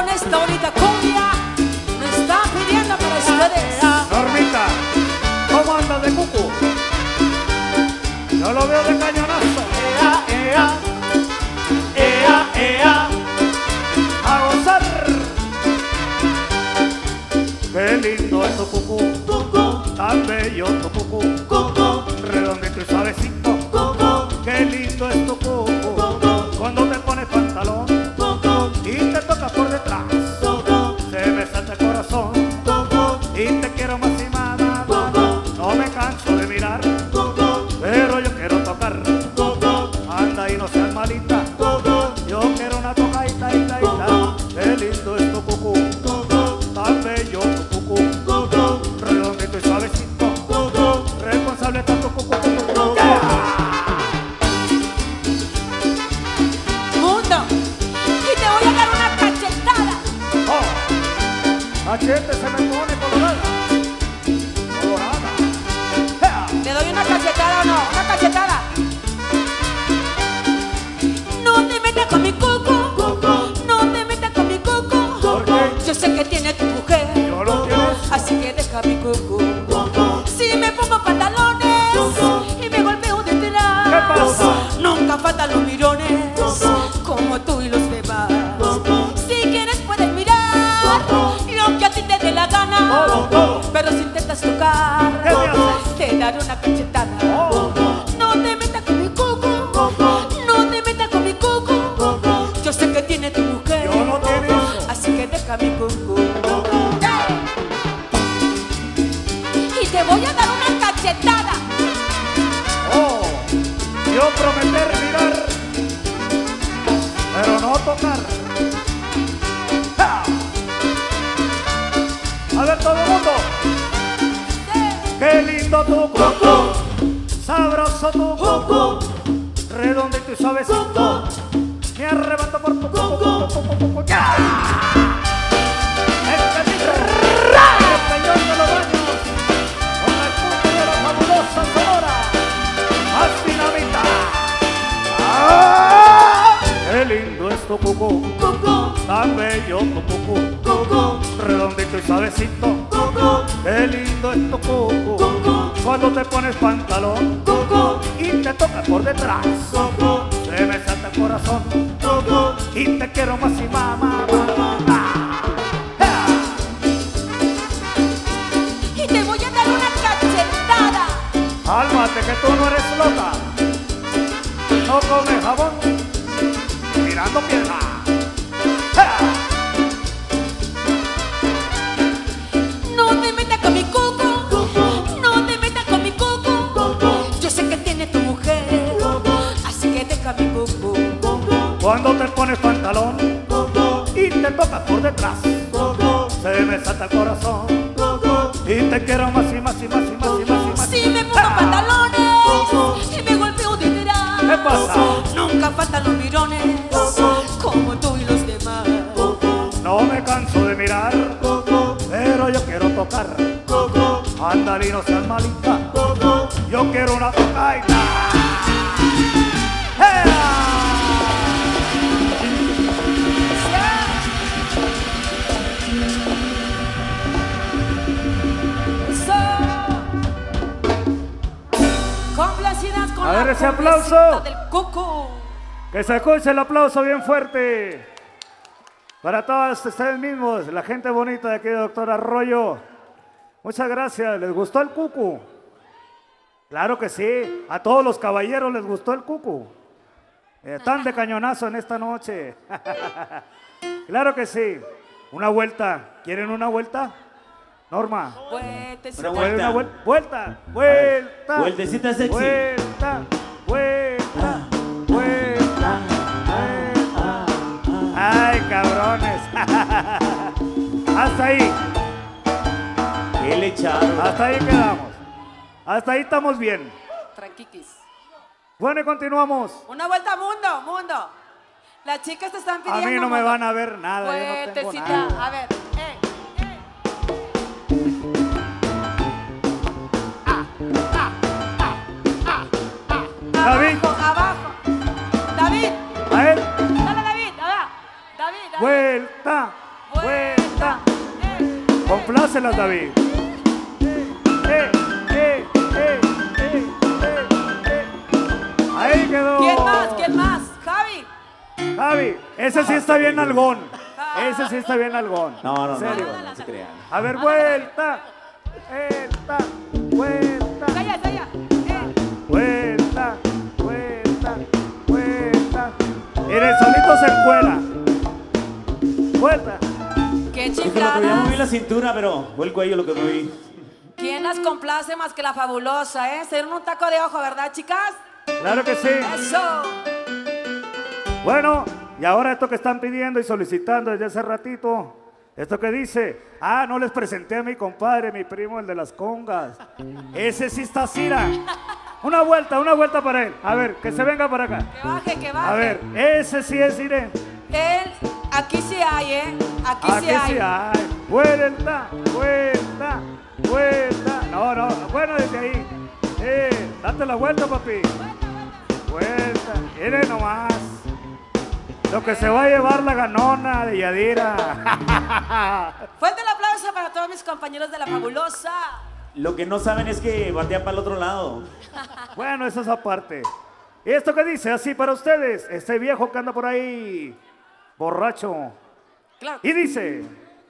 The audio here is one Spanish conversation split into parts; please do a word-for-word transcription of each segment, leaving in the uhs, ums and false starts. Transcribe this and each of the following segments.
esta bonita cumbia me está pidiendo para ustedes. Normita, ¿cómo andas de cucu? Yo lo veo de cañonazo. Ea, ea, ea, ea, a gozar. Qué lindo es tu cucú, cucú, tan bello tu cucú, cucú, redondito y suavecito, cucú. Qué lindo es tu cucú, cucú, cuando te pones pantalón, cucú, y te toca por detrás, cucú, se me salta el corazón, cucú, y te quiero más y más, cucú, no me canso de mirar, cucú, pero yo quiero tocar, cucú, anda y no seas malita, cucú, yo quiero una tocadita, ita, ita. Qué lindo es tu cucú, cucú, tan bello tu cucú, cucú, redondito y suavecito, cucú, responsable está tu cucú, cucú. Mundo, y te voy a dar una cachetada. Oh, cachete se me pone colorada, colorada. ¡Ea! ¿Te doy una cachetada o no? Una cachetada. No te metas con mi coco, Cucú, no te metas con mi coco. ¿por qué? Yo sé que tiene tu mujer, Yo lo tienes. así que deja mi coco. Cucú, Si me pongo pantalones Cucú. y me golpeo detrás, ¿qué pasa? nunca faltan los mirones, Cucú. como tú y los demás. Cucú. Si quieres puedes mirar Cucú. lo que a ti te dé la gana, Todo, todo. pero si intentas tocar, ¿Qué me haces? te daré una cachetada. Oh. No te metas con mi coco, no te metas con mi coco. Yo sé que tiene tu mujer, Yo no tiene eso. así que deja mi coco. Y te voy a dar una cachetada. Oh, yo prometer mirar, pero no tocar. ¡Ja! A ver todo el mundo. Qué lindo tu cucú, sabroso tu cucú, redondito y suavecito, me arrebato por tu cucú. ¡Ya! Este es el señor de los baños, con el punto de la fabulosa Sonora, más dinamita. ¡Ah! Qué lindo es tu cucú, Coco, tan bello tu cucú, coco, redondito y suavecito, cucú. Qué lindo es tu cucú, Cucú. cuando te pones pantalón, coco, y te toca por detrás, coco, se me salta el corazón, coco. y te quiero más y más, más, más, más, más. ¡Ja! Y te voy a dar una cachetada. Cálmate que tú no eres loca, no comes jabón, mirando piedra. ¡Ja! No te metas con mi coco, no te metas con mi coco. Yo sé que tiene tu mujer, así que deja mi coco. Cuando te pones pantalón y te toca por detrás, se me salta el corazón y te quiero más y más y más y más y más y más. Si me pongo pantalones y me golpeo detrás, ¿Qué pasa? nunca faltan los mirones, como tú y los demás. No me canso de mirar, pero yo quiero tocar. Ándale y no seas malita, yo quiero una tocaita. ¡Ea! Complacidas con A la ver ese cumbiacita aplauso. del coco. Que se escuche el aplauso bien fuerte para todos ustedes mismos, la gente bonita de aquí de Doctor Arroyo. Muchas gracias. ¿Les gustó el cucu? Claro que sí. A todos los caballeros les gustó el cucu. Están de cañonazo en esta noche. Claro que sí. Una vuelta. ¿Quieren una vuelta? Norma. Vueltecita. Una ¿Pueden vuelta. una vuel- vuelta? Vuelta. Vueltecita sexy. Vuelta. Vuelta. Vuelta. Vuelta. Ay, cabrones. Hasta ahí. ¿Qué le echaron? Hasta ahí quedamos. Hasta ahí estamos bien. Tranquiquis. Bueno, y continuamos. Una vuelta mundo, mundo. Las chicas te están A pidiendo. mí no me mundo. van a ver nada. Yo no tengo Vueltecita. nada. A ver. Eh, eh. Ah, ah, ah, ah, ah. David. Abajo, abajo. David. A él. Dale, David. David. David. David. Vuelta. Dárselas, David. Eh, eh, eh, eh, eh, eh, eh. Ahí quedó. ¿Quién más? ¿Quién más? Javi. Javi, ese sí está bien algón. Ese sí está bien algón. No, no, no, ¿En serio? no, no se crean. A ver, vuelta. Vuelta. Vuelta. Saya, saya. Eh. Vuelta. Vuelta. Vuelta. Mire, solito se encuela. Vuelta. Qué Es que lo que ya moví la chifladas. cintura, pero fue el cuello lo que moví. ¿Quién las complace más que la fabulosa, eh? Se dieron un taco de ojo, ¿verdad, chicas? Claro que sí. Eso. Bueno, y ahora esto que están pidiendo y solicitando desde hace ratito, esto que dice, ah, no les presenté a mi compadre, mi primo, el de las congas. Ese sí está Cira. Una vuelta, una vuelta para él. A ver, que se venga para acá. Que baje, que baje. A ver, ese sí es Irene. Él, aquí sí hay, ¿eh? Aquí, Aquí sí hay. sí hay. Vuelta, vuelta, vuelta. No, no, bueno, desde ahí. Eh, date la vuelta, papi. Vuelta. Mire nomás. Lo que se va a llevar la ganona de Yadira. Fuerte el aplauso para todos mis compañeros de la fabulosa. Lo que no saben es que batea para el otro lado. Bueno, eso es aparte. ¿Y esto qué dice? Así para ustedes, este viejo que anda por ahí, borracho. Claro. Y dice...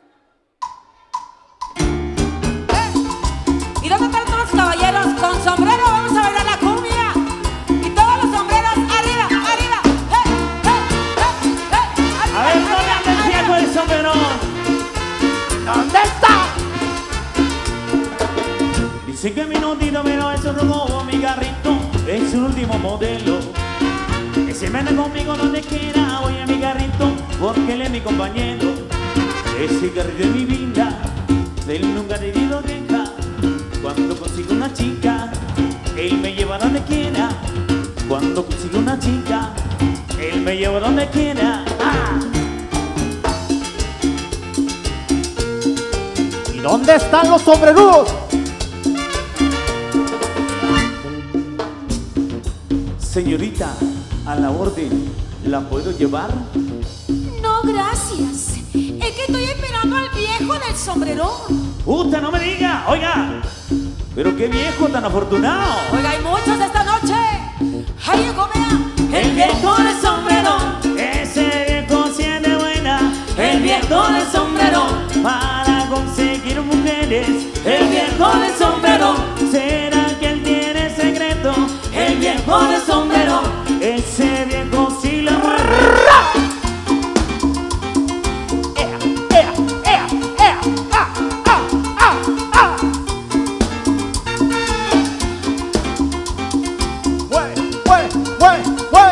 Eh. ¿Y dónde están todos los caballeros? Con sombrero vamos a bailar la cumbia. Y todos los sombreros arriba, arriba. Eh, eh, eh, eh. Arriba, A ver, ¿dónde arriba, anda el arriba. viejo del sombrero? ¿Dónde está? Dice que mi notito, pero eso robó mi carrito. Es un último modelo. Que se me anda conmigo donde quiera. Voy a mi carrito porque él es mi compañero. Ese carrito es mi vida. De él nunca he tenido queja. Cuando consigo una chica, él me lleva donde quiera. Cuando consigo una chica, él me lleva donde quiera. ¡Ah! ¿Y dónde están los sombrerudos? Señorita, a la orden, ¿la puedo llevar? No, gracias. Es que estoy esperando al viejo del sombrerón. ¡Puta, no me diga! ¡Oiga! ¡Pero qué viejo tan afortunado! Oiga, hay muchos esta noche. Ahí llegó, vea. El viejo del sombrero, ese viejo sí es de buena. El viejo del sombrero, para conseguir mujeres. El viejo del sombrero, ¿será que él tiene secreto? El viejo del sombrero, ese viejo sí la mueve. ¡Güey, güey, güey, güey!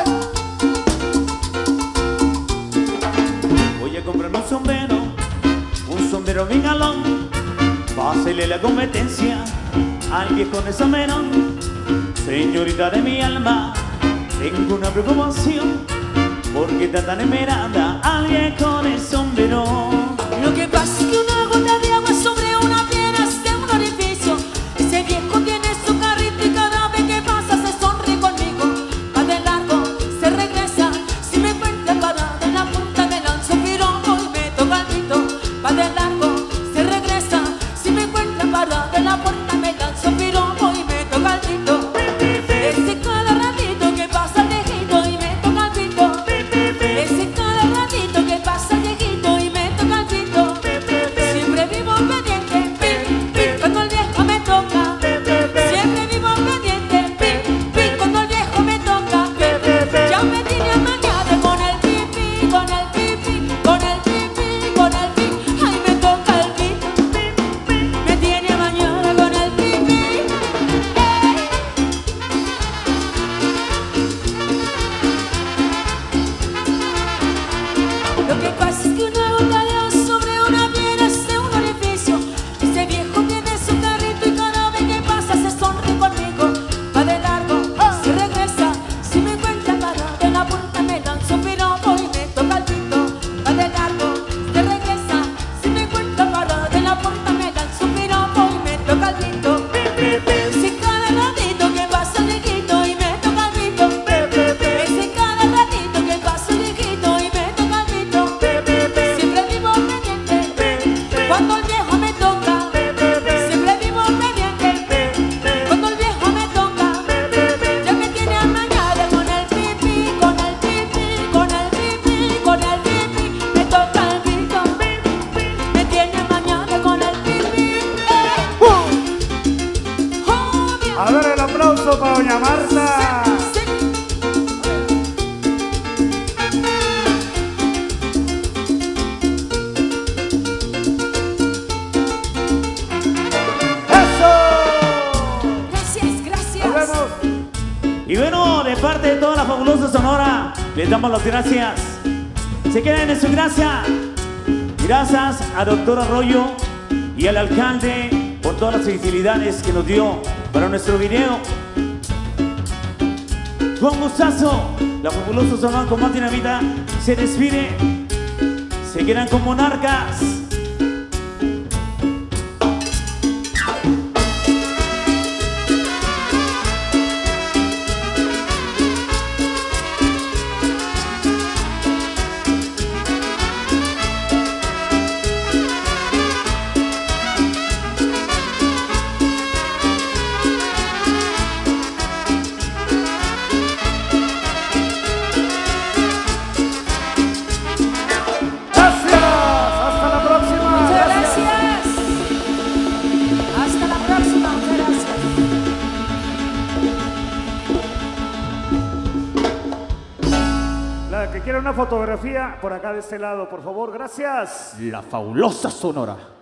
Voy a comprarme un sombrero, un sombrero bien galón. Pásele la competencia al viejo de sombrero. Señorita de mi alma, tengo una preocupación, porque está tan esmerada al viejo de sombrero. Lo que pasa es que una gota de agua sobre una piedra hace un orificio. Ese viejo tiene su carrito y cada vez que pasa se sonríe conmigo. Va de largo, se regresa. Si me encuentra parada en la punta me lanzo un piropo y me toca el pito. Va de largo, se regresa. Si me encuentra parada en la puerta me lanzo un piropo y me toca el pito. Ese cada ratito que pasa el viejito y me toca el pito. Ese cada ratito que pasa el viejito y me parte de toda la fabulosa Sonora, les damos las gracias. Se queden en su gracia. Gracias a doctor Arroyo y al alcalde por todas las facilidades que nos dio para nuestro video. Con gustazo, la fabulosa Sonora con más dinamita se despide. Se quedan con Monarcas. Que quiera una fotografía por acá de este lado, por favor, gracias. La fabulosa Sonora.